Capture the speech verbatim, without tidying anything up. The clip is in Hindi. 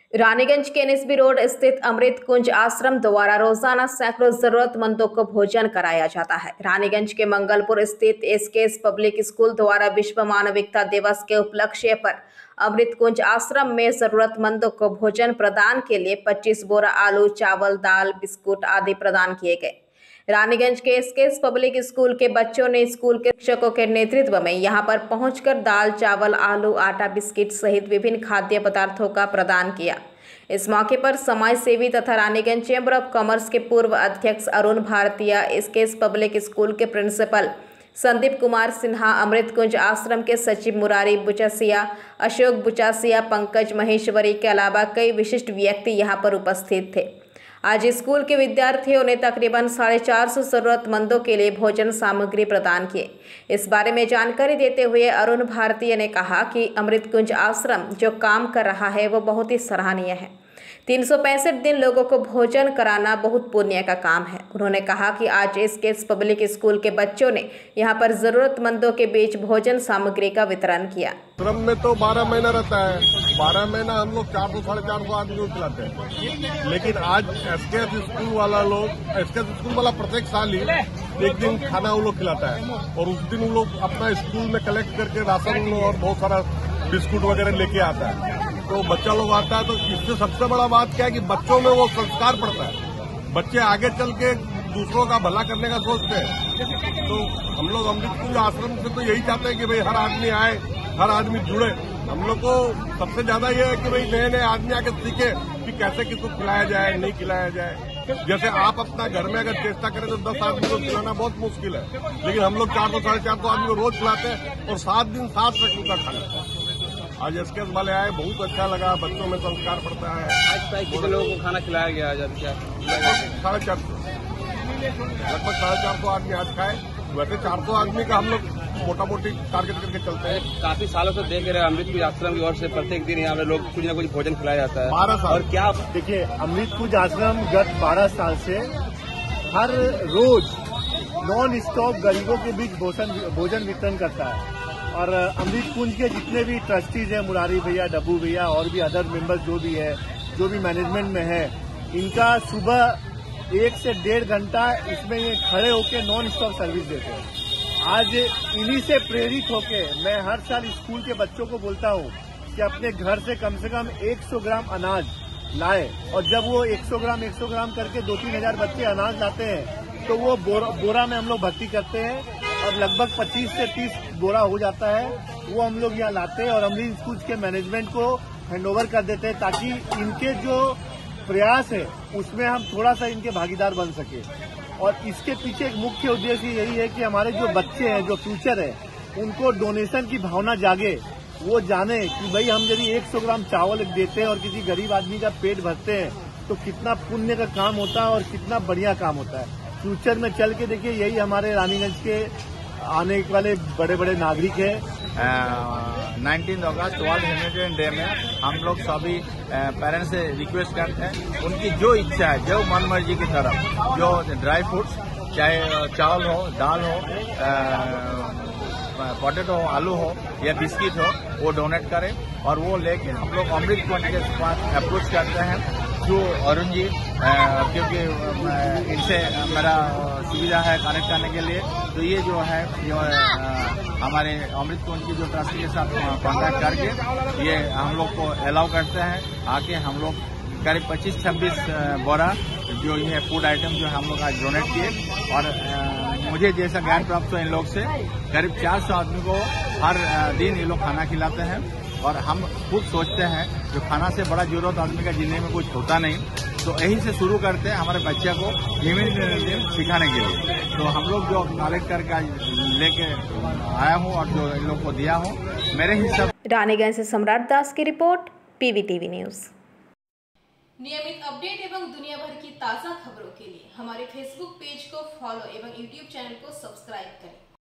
रानीगंज के एनएसबी रोड स्थित अमृत कुंज आश्रम द्वारा रोजाना सैकड़ों जरूरतमंदों को भोजन कराया जाता है। रानीगंज के मंगलपुर स्थित एसकेएस पब्लिक स्कूल द्वारा विश्व मानविकता दिवस के उपलक्ष्य पर अमृत कुंज आश्रम में जरूरतमंदों को भोजन प्रदान के लिए पच्चीस बोरा आलू, चावल, दाल, बिस्कुट आदि प्रदान किए गए। रानीगंज के एसकेएस पब्लिक स्कूल के बच्चों ने स्कूल के शिक्षकों के नेतृत्व में यहां पर पहुंचकर दाल, चावल, आलू, आटा, बिस्किट सहित विभिन्न खाद्य पदार्थों का प्रदान किया। इस मौके पर समाज सेवी तथा रानीगंज चैम्बर ऑफ कॉमर्स के पूर्व अध्यक्ष Arun Bharatiya, SKS public school के प्रिंसिपल संदीप कुमार सिन्हा, अमृत कुंज आश्रम के सचिव मुरारी बुचासिया, अशोक बुचासिया, पंकज महेश्वरी के अलावा कई विशिष्ट व्यक्ति यहां पर उपस्थित थे। आज स्कूल के विद्यार्थियों ने तकरीबन साढ़े चार सौ जरूरतमंदों के लिए भोजन सामग्री प्रदान किए। इस बारे में जानकारी देते हुए अरुण भारतीय ने कहा कि अमृत कुंज आश्रम जो काम कर रहा है वो बहुत ही सराहनीय है। तीन सौ पैंसठ दिन लोगों को भोजन कराना बहुत पुण्य का काम है। उन्होंने कहा कि आज एसकेएस पब्लिक स्कूल के बच्चों ने यहां पर जरूरतमंदों के बीच भोजन सामग्री का वितरण किया। आश्रम में तो बारह महीना रहता है, बारह महीना हम लोग चार सौ साढ़े चार सौ आदमी को खिलाते हैं, लेकिन आज एसकेएस स्कूल वाला लोग एसकेएस स्कूल वाला प्रत्येक साल ही एक दिन खाना वो लोग खिलाता है और उस दिन वो लोग अपना स्कूल में कलेक्ट करके राशन और बहुत सारा बिस्कुट वगैरह लेके आता है। तो बच्चा लोग आता है, तो इससे सबसे बड़ा बात क्या है कि बच्चों में वो संस्कार पड़ता है। बच्चे आगे चल के दूसरों का भला करने का सोचते हैं। तो हम लोग अमृत कुंज आश्रम से तो यही चाहते हैं कि भाई हर आदमी आए, हर आदमी जुड़े। हम लोग को सबसे ज्यादा ये है कि भाई नए नए आदमी आके सीखे कि कैसे किसको खिलाया जाए, नहीं खिलाया जाए। जैसे आप अपना घर में अगर चेष्टा करें तो दस आदमी को खिलाना बहुत मुश्किल है, लेकिन हम लोग चार सौ साढ़े चार सौ आदमी को रोज खिलाते हैं और सात दिन सात रकम का खाना। आज एसकेएस वाले आए, बहुत अच्छा लगा, बच्चों में संस्कार पड़ता है। आज कितने लोगों को खाना खिलाया गया आज? क्या लगभग साढ़े चार सौ लगभग साढ़े चार सौ आदमी आज खाए। वैसे चार सौ आदमी का हम लोग मोटा मोटी टारगेट करके चलते हैं। काफी सालों से देख रहे हैं अमृत कुंज आश्रम की ओर से प्रत्येक दिन यहाँ पे लोग कुछ न कुछ भोजन खिलाया जाता है। बारह साल और क्या देखिए, अमृत कुंज आश्रम गत बारह साल से हर रोज नॉन स्टॉप गरीबों के बीच भोजन भोजन वितरण करता है। और अमृत कुंज के जितने भी ट्रस्टीज हैं, मुरारी भैया, डब्बू भैया और भी अदर मेंबर्स जो भी है, जो भी मैनेजमेंट में है, इनका सुबह एक से डेढ़ घंटा इसमें ये खड़े होकर नॉन स्टॉप सर्विस देते हैं। आज इन्हीं से प्रेरित होके मैं हर साल स्कूल के बच्चों को बोलता हूँ कि अपने घर से कम से कम सौ ग्राम अनाज लाए, और जब वो सौ ग्राम सौ ग्राम करके दो तीन हजार बच्चे अनाज लाते हैं तो वो बोरा, बोरा में हम लोग भर्ती करते हैं और लगभग पच्चीस से तीस बोरा हो जाता है। वो हम लोग यहाँ लाते हैं और अमृत स्कूल के मैनेजमेंट को हैंडओवर कर देते हैं, ताकि इनके जो प्रयास है उसमें हम थोड़ा सा इनके भागीदार बन सके। और इसके पीछे एक मुख्य उद्देश्य यही है कि हमारे जो बच्चे हैं, जो फ्यूचर है, उनको डोनेशन की भावना जागे। वो जाने कि भाई हम यदि सौ ग्राम चावल देते हैं और किसी गरीब आदमी का पेट भरते हैं तो कितना पुण्य का काम होता है और कितना बढ़िया काम होता है। फ्यूचर में चल के देखिए, यही हमारे रानीगंज के आने वाले बड़े बड़े नागरिक हैं। नाइनटीन अगस्त वर्ल्ड ह्यूमैनिटेरियन डे में हम लोग सभी पेरेंट्स से रिक्वेस्ट करते हैं, उनकी जो इच्छा है, जो मन मर्जी की तरफ, जो ड्राई फ्रूट्स, चाहे चावल हो, दाल हो, पोटैटो हो, आलू हो या बिस्किट हो, वो डोनेट करें। और वो लेके हम लोग अमृत कुंज के पास अप्रोच करते हैं जो अरुण जी, क्योंकि इनसे मेरा सुविधा है कनेक्ट करने के लिए। तो ये जो है जो हमारे अमृत कुंज की जो ट्रस्टी के साथ कॉन्टैक्ट करके ये हम लोग को अलाउ करते हैं आके हम लोग करीब पच्चीस छब्बीस बोरा जो ये फूड आइटम जो हम लोग आज डोनेट किए। और मुझे जैसा ज्ञान प्राप्त हुआ इन लोग से, करीब चार सौ आदमी को हर दिन ये लोग खाना खिलाते हैं। और हम खुद सोचते हैं जो खाना से बड़ा जरूरत आदमी का जिंदगी में कुछ होता नहीं, तो यहीं से शुरू करते हैं हमारे बच्चे को ह्यूमैनिटेरियन सिखाने के लिए। तो हम लोग जो कलेक्ट करके आज लेके आया हूँ और जो इन लोग को दिया हूँ, मेरे हिसाब। रानीगंज से सम्राट दास की रिपोर्ट, पीवीटीवी न्यूज। नियमित अपडेट एवं दुनिया भर की ताज़ा खबरों के लिए हमारे फेसबुक पेज को फॉलो एवं यूट्यूब चैनल को सब्सक्राइब करें।